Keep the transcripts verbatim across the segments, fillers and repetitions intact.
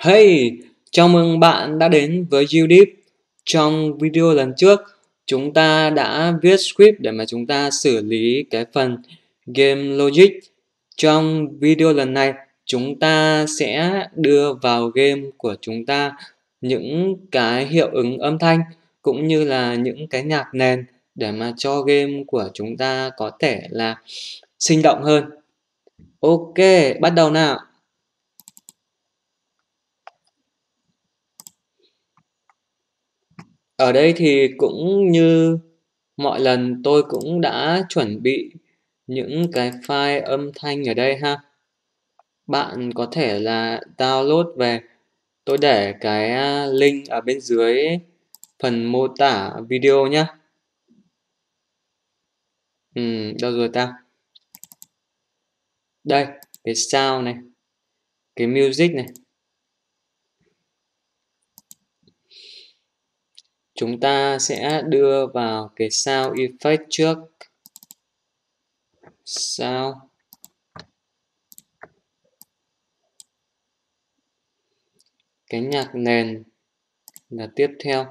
Hey, chào mừng bạn đã đến với YouDeep. Trong video lần trước, chúng ta đã viết script để mà chúng ta xử lý cái phần game logic. Trong video lần này, chúng ta sẽ đưa vào game của chúng ta những cái hiệu ứng âm thanh cũng như là những cái nhạc nền để mà cho game của chúng ta có thể là sinh động hơn. Ok, bắt đầu nào. Ở đây thì cũng như mọi lần tôi cũng đã chuẩn bị những cái file âm thanh ở đây ha. Bạn có thể là download về. Tôi để cái link ở bên dưới phần mô tả video nhé. Ừ, đâu rồi ta? Đây, cái sound này, cái music này. Chúng ta sẽ đưa vào cái sound effect trước. Sound. Cái nhạc nền là tiếp theo.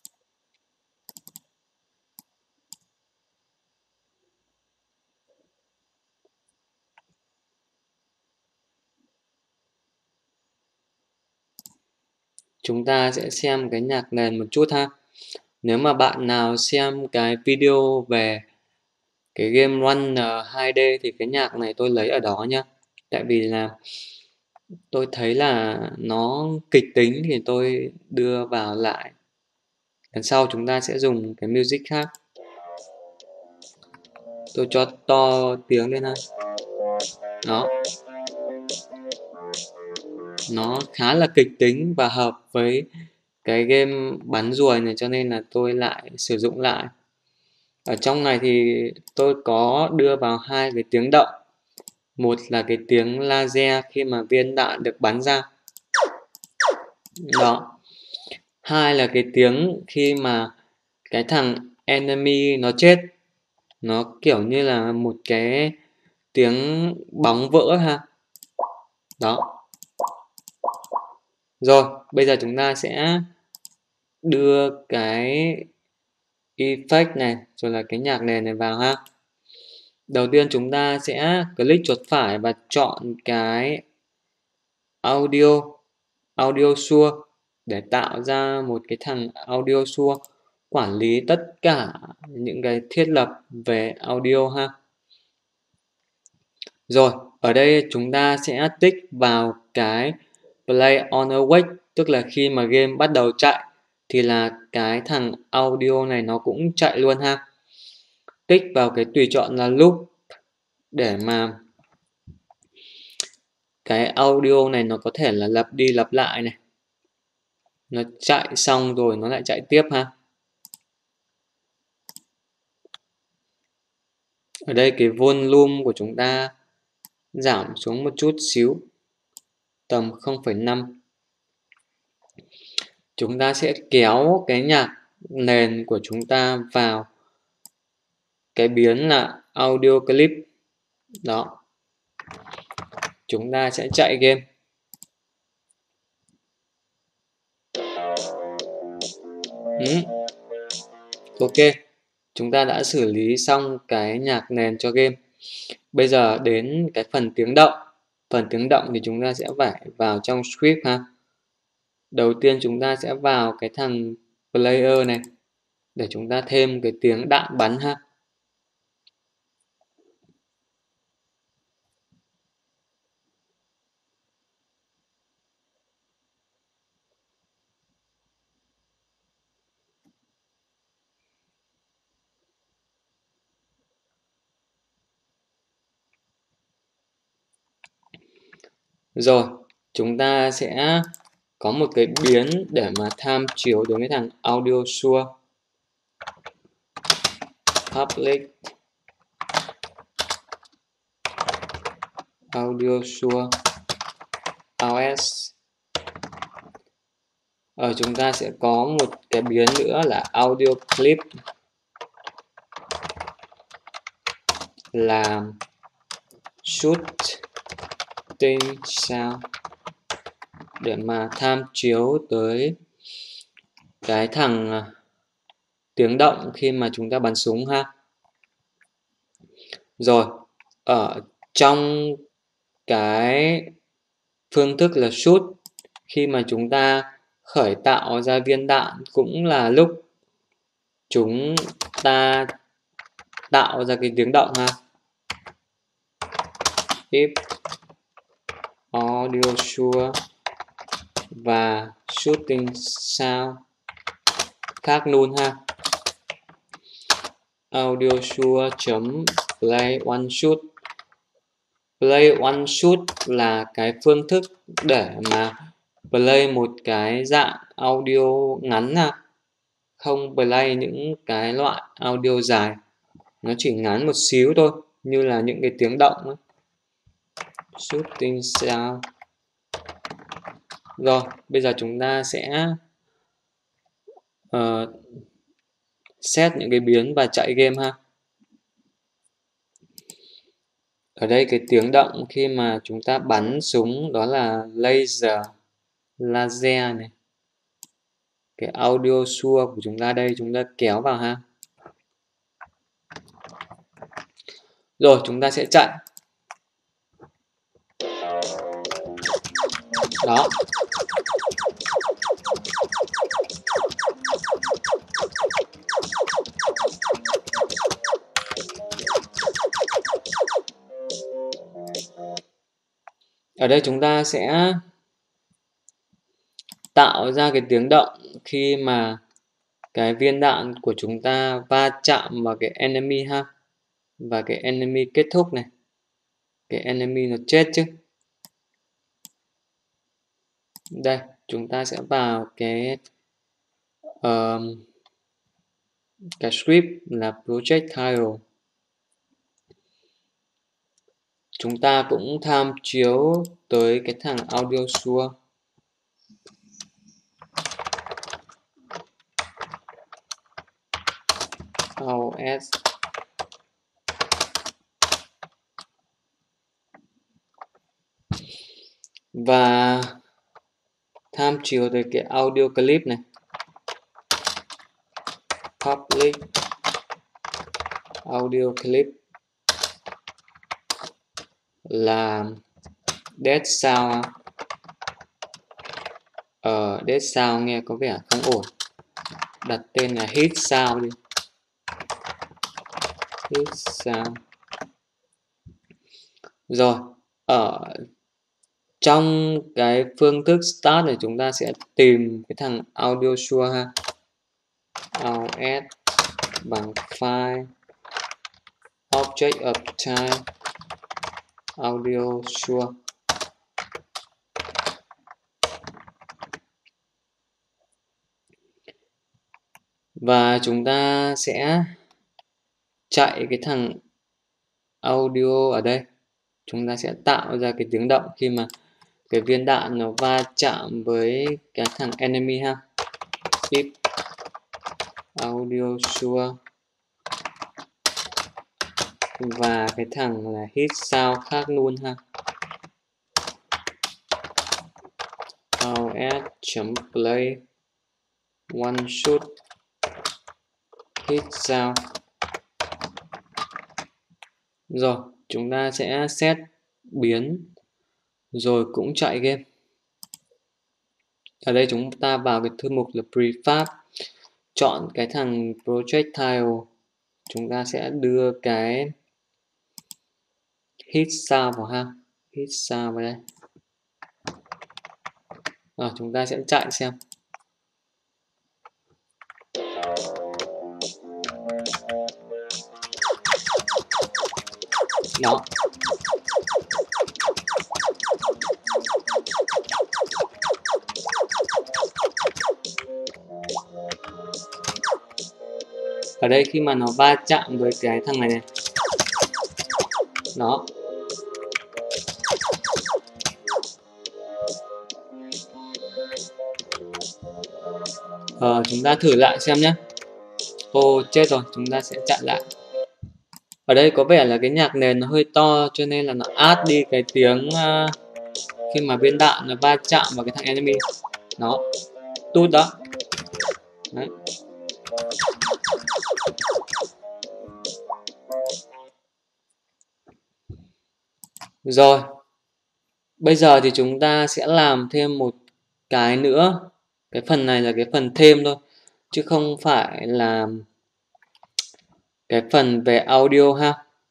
Chúng ta sẽ xem cái nhạc nền một chút ha. Nếu mà bạn nào xem cái video về cái game Runner hai D thì cái nhạc này tôi lấy ở đó nhá. Tại vì là tôi thấy là nó kịch tính thì tôi đưa vào lại. Lần sau chúng ta sẽ dùng cái music khác. Tôi cho to tiếng lên ha. Đó. Nó khá là kịch tính và hợp với cái game bắn ruồi này cho nên là tôi lại sử dụng lại. Ở trong này thì tôi có đưa vào hai cái tiếng động. Một là cái tiếng laser khi mà viên đạn được bắn ra. Đó. Hai là cái tiếng khi mà cái thằng enemy nó chết. Nó kiểu như là một cái tiếng bóng vỡ ha. Đó. Rồi, bây giờ chúng ta sẽ đưa cái effect này rồi là cái nhạc nền này vào ha. Đầu tiên chúng ta sẽ click chuột phải và chọn cái audio audio source để tạo ra một cái thằng audio source quản lý tất cả những cái thiết lập về audio ha. Rồi, ở đây chúng ta sẽ tích vào cái play on awake, tức là khi mà game bắt đầu chạy thì là cái thằng audio này nó cũng chạy luôn ha. Tích vào cái tùy chọn là loop để mà cái audio này nó có thể là lặp đi lặp lại này. Nó chạy xong rồi nó lại chạy tiếp ha. Ở đây cái volume của chúng ta giảm xuống một chút xíu, tầm không phẩy năm. Chúng ta sẽ kéo cái nhạc nền của chúng ta vào cái biến là audio clip. Đó. Chúng ta sẽ chạy game. Ừ. Ok. Chúng ta đã xử lý xong cái nhạc nền cho game. Bây giờ đến cái phần tiếng động. Phần tiếng động thì chúng ta sẽ phải vào trong script ha. Đầu tiên chúng ta sẽ vào cái thằng player này để chúng ta thêm cái tiếng đạn bắn ha. Rồi, chúng ta sẽ có một cái biến để mà tham chiếu đến cái thằng audio source. Public audio source os. Ở chúng ta sẽ có một cái biến nữa là audio clip là shooting sound. để mà tham chiếu tới cái thằng tiếng động khi mà chúng ta bắn súng ha. Rồi, ở trong cái phương thức là shoot, khi mà chúng ta khởi tạo ra viên đạn cũng là lúc chúng ta tạo ra cái tiếng động ha. If audio sure và shooting sound khác luôn ha. Audio sure chấm play one shoot. Play one shoot là cái phương thức để mà play một cái dạng audio ngắn ha, không play những cái loại audio dài, nó chỉ ngắn một xíu thôi, như là những cái tiếng động ấy. Shooting sound. Rồi, bây giờ chúng ta sẽ uh, set những cái biến và chạy game ha. Ở đây cái tiếng động khi mà chúng ta bắn súng đó là laser, laser này. Cái audio sure của chúng ta đây chúng ta kéo vào ha. Rồi chúng ta sẽ chạy. Đó. Ở đây chúng ta sẽ tạo ra cái tiếng động khi mà cái viên đạn của chúng ta va chạm vào cái enemy ha. Và cái enemy kết thúc này. Cái enemy nó chết chứ. Đây, chúng ta sẽ vào cái um, cái script là projectile. Chúng ta cũng tham chiếu tới cái thằng audio sure. Os và tham chiếu tới cái audio clip này. Public audio clip là dead sound. Ờ, dead sound nghe có vẻ không ổn. Đặt tên là hit sound đi. Hit sound. Rồi, ở trong cái phương thức start này chúng ta sẽ tìm cái thằng audio sure ha. Os bằng file object of time audio sure. Và chúng ta sẽ chạy cái thằng audio ở đây. Chúng ta sẽ tạo ra cái tiếng động khi mà cái viên đạn nó va chạm với cái thằng enemy ha. If audio sure và cái thằng là hit sound khác luôn ha. Os.play one shoot hit sound. Rồi, chúng ta sẽ set biến rồi cũng chạy game. Ở đây chúng ta vào cái thư mục là prefab, chọn cái thằng projectile, chúng ta sẽ đưa cái hit sound vào ha. Hit sound vào đây. Rồi chúng ta sẽ chạy xem. Đó. Ở đây khi mà nó va chạm với cái thằng này này. Đó. Ờ, chúng ta thử lại xem nhé. Ô chết rồi, chúng ta sẽ chạy lại. Ở đây có vẻ là cái nhạc nền nó hơi to cho nên là nó add đi cái tiếng uh, khi mà viên đạn nó va chạm vào cái thằng enemy. Nó tút đó. Đấy. Rồi, bây giờ thì chúng ta sẽ làm thêm một cái nữa. Cái phần này là cái phần thêm thôi, chứ không phải là cái phần về audio ha.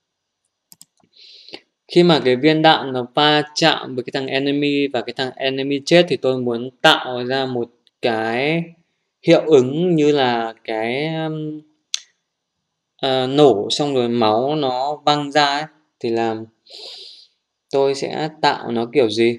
Khi mà cái viên đạn nó va chạm với cái thằng enemy và cái thằng enemy chết thì tôi muốn tạo ra một cái hiệu ứng như là cái um, uh, nổ xong rồi máu nó văng ra ấy. Thì là tôi sẽ tạo nó kiểu gì?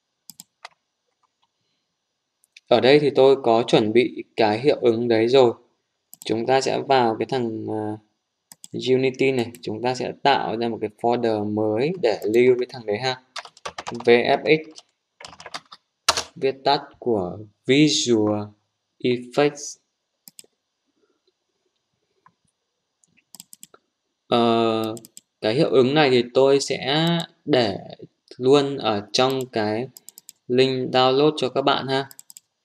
Ở đây thì tôi có chuẩn bị cái hiệu ứng đấy rồi. Chúng ta sẽ vào cái thằng uh, Unity này, chúng ta sẽ tạo ra một cái folder mới để lưu cái thằng đấy ha. vê ép ích, viết tắt của Visual Effects. Ờ, cái hiệu ứng này thì tôi sẽ để luôn ở trong cái link download cho các bạn ha.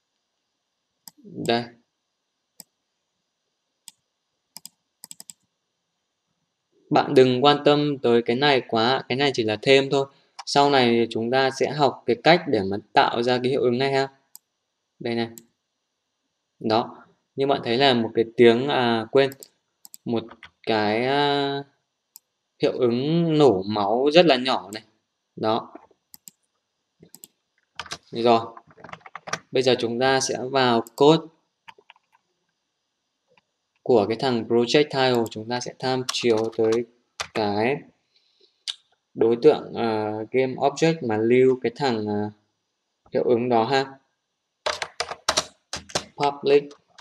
Đây. Bạn đừng quan tâm tới cái này quá, cái này chỉ là thêm thôi. Sau này chúng ta sẽ học cái cách để mà tạo ra cái hiệu ứng này ha. Đây này. Đó. Như bạn thấy là một cái tiếng, à quên, một cái uh, hiệu ứng nổ máu rất là nhỏ này. Đó. Rồi. Bây giờ chúng ta sẽ vào code của cái thằng projectile. Chúng ta sẽ tham chiếu tới cái đối tượng uh, game object mà lưu cái thằng uh, hiệu ứng đó ha. Public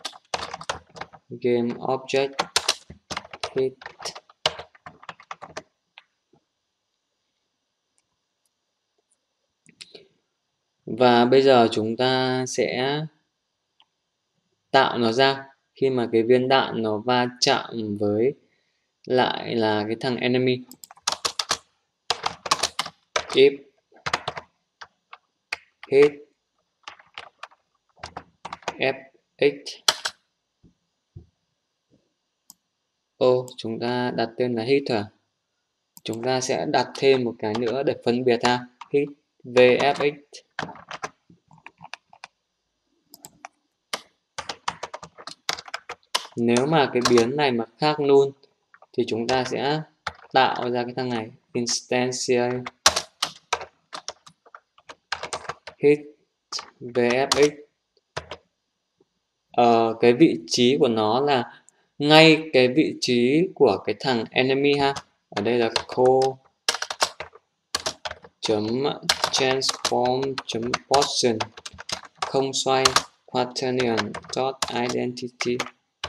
game object hit. Và bây giờ chúng ta sẽ tạo nó ra khi mà cái viên đạn nó va chạm với lại là cái thằng enemy. If hit fx. Ô, chúng ta đặt tên là hit à? Chúng ta sẽ đặt thêm một cái nữa để phân biệt ha. Hit vfx. Nếu mà cái biến này mà khác null thì chúng ta sẽ tạo ra cái thằng này instantiate hit vfx. Ờ, cái vị trí của nó là ngay cái vị trí của cái thằng enemy ha. Ở đây là call chấm transform chấm position không xoay quaternion dot identity.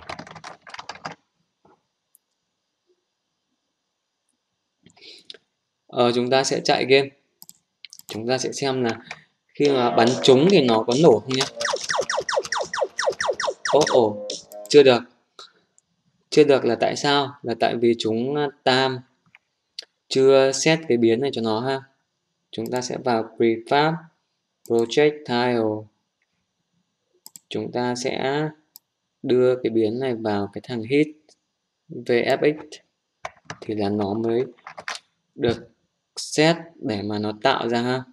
Ờ, chúng ta sẽ chạy game. Chúng ta sẽ xem là khi mà bắn trúng thì nó có nổ không nhé. Ồ, ồ, chưa được. Chưa được là tại sao? Là tại vì chúng tam chưa set cái biến này cho nó ha. Chúng ta sẽ vào prefab projectile. Chúng ta sẽ đưa cái biến này vào cái thằng hit vfx thì là nó mới được set để mà nó tạo ra ha.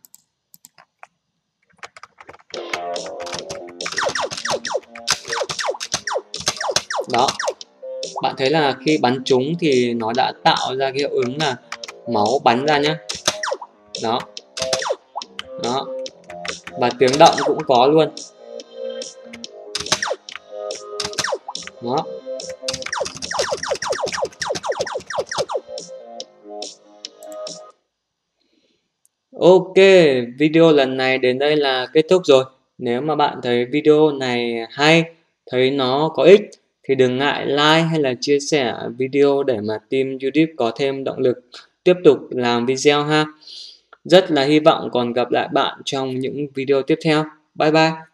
Đó. Bạn thấy là khi bắn trúng thì nó đã tạo ra cái hiệu ứng là máu bắn ra nhé. Đó. Đó. Và tiếng động cũng có luôn. Đó. Ok, video lần này đến đây là kết thúc rồi. Nếu mà bạn thấy video này hay, thấy nó có ích thì đừng ngại like hay là chia sẻ video để mà team YouTube có thêm động lực tiếp tục làm video ha. Rất là hy vọng còn gặp lại bạn trong những video tiếp theo. Bye bye.